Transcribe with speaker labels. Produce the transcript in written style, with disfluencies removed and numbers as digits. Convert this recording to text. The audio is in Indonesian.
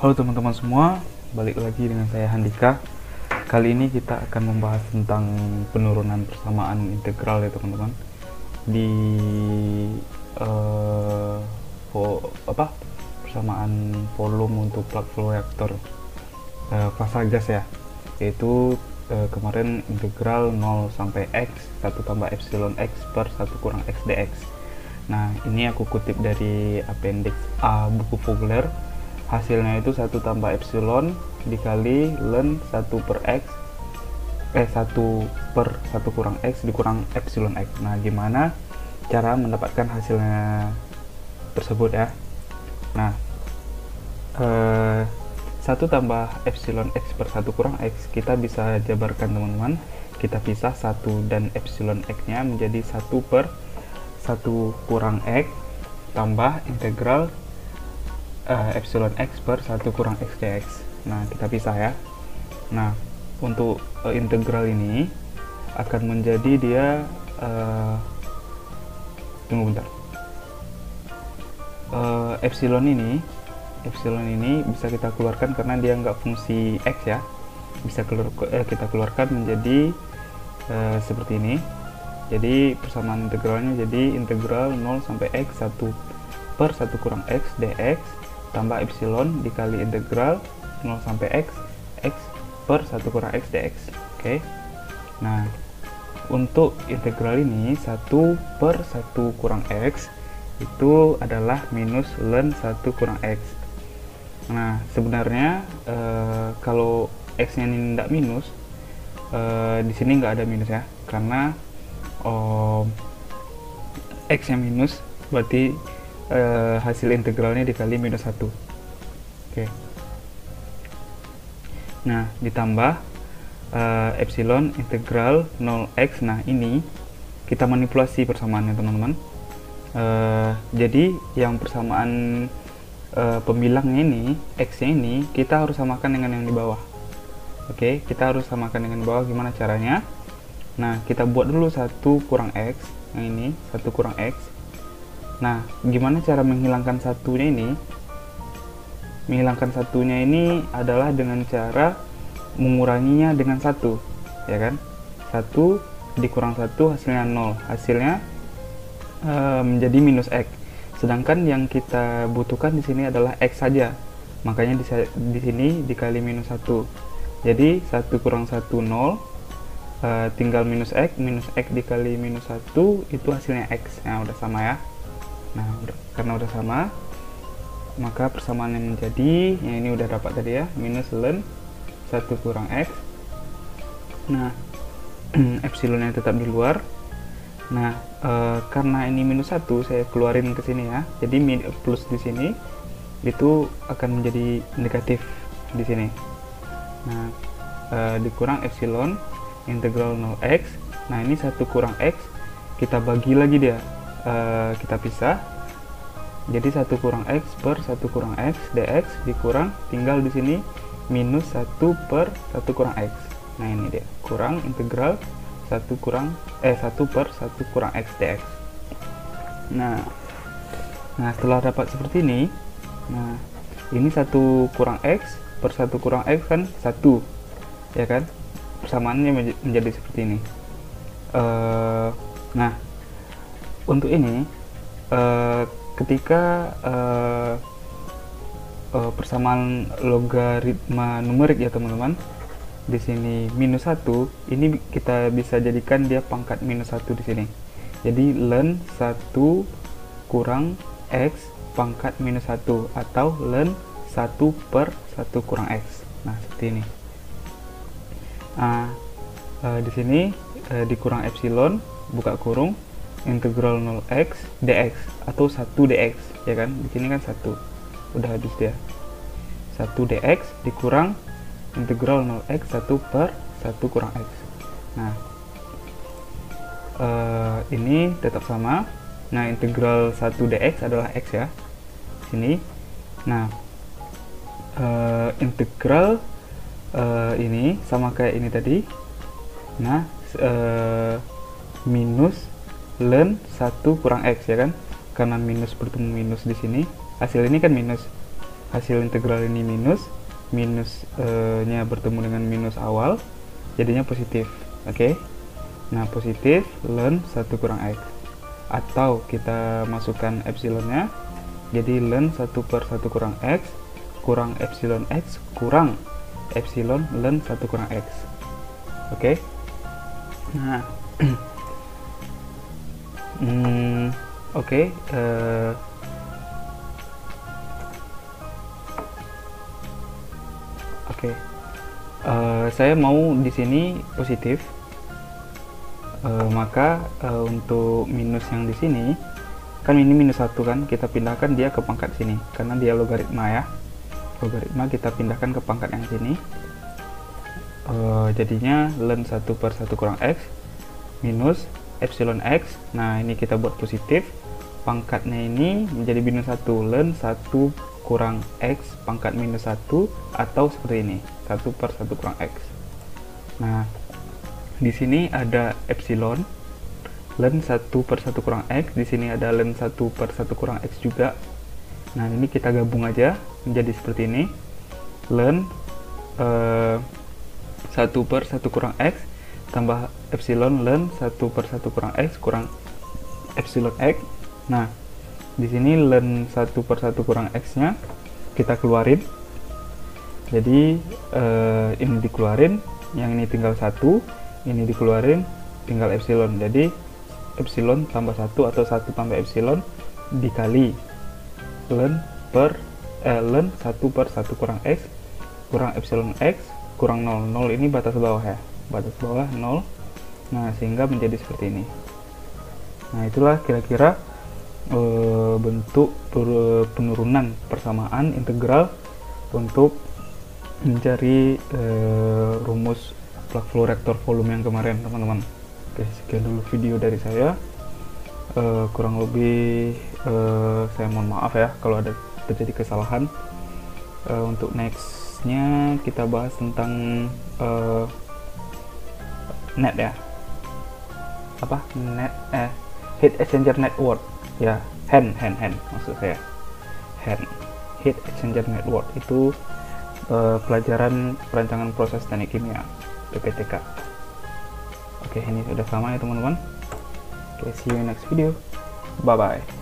Speaker 1: Halo teman-teman semua, balik lagi dengan saya Handika. Kali ini kita akan membahas tentang penurunan persamaan integral ya teman-teman. Di eh, persamaan volume untuk plug flow reactor fasa gas ya, yaitu kemarin integral 0 sampai x 1 tambah epsilon x per 1 kurang x dx. Nah, ini aku kutip dari appendix A buku Vogler. Hasilnya itu 1 tambah epsilon dikali ln 1 per x 1 per 1 kurang x dikurang epsilon x. Nah, gimana cara mendapatkan hasilnya tersebut ya? Nah, 1 tambah epsilon x per 1 kurang x kita bisa jabarkan teman-teman. Kita pisah 1 dan epsilon x nya menjadi 1 per 1 kurang x tambah integral epsilon x per 1 kurang x dx. Nah, kita pisah ya. Nah, untuk integral ini akan menjadi dia tunggu bentar. Epsilon ini bisa kita keluarkan karena dia nggak fungsi x ya. Bisa kita keluarkan menjadi seperti ini. Jadi persamaan integralnya jadi integral 0 sampai x 1 per 1 kurang x dx tambah epsilon dikali integral 0 sampai x per 1 kurang x dx. Oke. Nah, untuk integral ini 1 per 1 kurang x itu adalah minus ln 1 kurang x. Nah, sebenarnya kalau x nya ini tidak minus, di sini nggak ada minus ya, karena x nya minus berarti hasil integralnya dikali minus 1. Oke. Nah, ditambah epsilon integral 0x. Nah, ini kita manipulasi persamaannya teman-teman. Jadi yang persamaan pembilangnya ini, x nya ini kita harus samakan dengan yang di bawah. Oke, kita harus samakan dengan di bawah. Gimana caranya? Nah, kita buat dulu 1 kurang x. Yang ini 1 kurang x. Nah, gimana cara menghilangkan satunya ini? Menghilangkan satunya ini adalah dengan cara menguranginya dengan 1, ya kan? 1 dikurang 1 hasilnya 0. Hasilnya menjadi minus x. Sedangkan yang kita butuhkan di sini adalah x saja. Makanya di sini dikali minus 1. Jadi 1 kurang 1 0. Tinggal minus x dikali minus 1 itu hasilnya x. Nah, udah sama ya. Nah, karena udah sama, maka persamaannya menjadi, yang ini udah dapat tadi ya, minus ln 1 kurang x. Nah, epsilonnya tetap di luar. Nah, karena ini minus 1, saya keluarin ke sini ya. Jadi plus di sini itu akan menjadi negatif di sini. Nah, dikurang epsilon integral 0x. Nah, ini 1 kurang x, kita bagi lagi dia. Kita pisah. Jadi 1 kurang x per 1 kurang x dx dikurang, tinggal di sini minus 1 per 1 kurang x. Nah, ini dia, kurang integral 1 per 1 kurang x dx. Nah, setelah dapat seperti ini, nah, ini 1 kurang x per 1 kurang x kan 1, ya kan? Persamaannya menjadi seperti ini. Nah, untuk ini ketika persamaan logaritma numerik ya teman-teman, di sini minus 1, ini kita bisa jadikan dia pangkat minus 1 di sini. Jadi ln 1 kurang x pangkat minus 1 atau ln 1 per 1 kurang x. Nah, seperti ini. Nah, di sini dikurang epsilon, buka kurung, integral 0x dx atau 1 dx, ya kan? Di sini kan 1. Udah habis dia. 1 dx dikurang integral 0x 1 per 1 kurang x. Nah, ini tetap sama. Nah, integral 1 dx adalah x ya. Sini. Nah, integral ini sama kayak ini tadi. Nah, minus ln 1 kurang x, ya kan? Karena minus bertemu minus di sini, hasil ini kan minus. hasil integral ini minus, minusnya bertemu dengan minus awal, jadinya positif. Oke. Nah, positif ln 1 kurang x. Atau kita masukkan epsilonnya, jadi ln 1 per 1 kurang x kurang epsilon x kurang epsilon ln 1 kurang x. Oke. Nah, oke. Saya mau di sini positif, maka untuk minus yang di sini, kan ini minus 1 kan, kita pindahkan dia ke pangkat sini karena dia logaritma ya. Logaritma kita pindahkan ke pangkat yang sini. Jadinya ln 1 per 1 kurang x minus epsilon x. Nah, ini kita buat positif, pangkatnya ini menjadi minus 1, ln 1 kurang x pangkat minus 1, atau seperti ini, 1 per 1 kurang x. Nah, di sini ada epsilon ln 1 per 1 kurang x, di sini ada ln 1 per 1 kurang x juga. Nah, ini kita gabung aja menjadi seperti ini, ln 1 per 1 kurang x tambah epsilon ln 1 per 1 kurang x kurang epsilon x. Nah, di sini ln 1 per 1 kurang x nya kita keluarin, jadi ini dikeluarin, yang ini tinggal 1, ini dikeluarin, tinggal epsilon. Jadi epsilon tambah 1 atau 1 tambah epsilon dikali ln 1 per 1 kurang x kurang epsilon x kurang 0. 0 ini batas bawah ya, batas bawah 0. Nah, sehingga menjadi seperti ini. Nah, itulah kira-kira bentuk penurunan persamaan integral untuk mencari rumus plug flow reaktor volume yang kemarin, teman-teman. Oke, sekian dulu video dari saya. Kurang lebih saya mohon maaf ya kalau ada terjadi kesalahan. Untuk nextnya kita bahas tentang net ya, apa net heat exchanger network ya, hand maksud saya, heat exchanger network itu pelajaran perancangan proses teknik kimia PPTK. Oke, ini sudah sama ya teman-teman. Oke, see you in next video. Bye bye.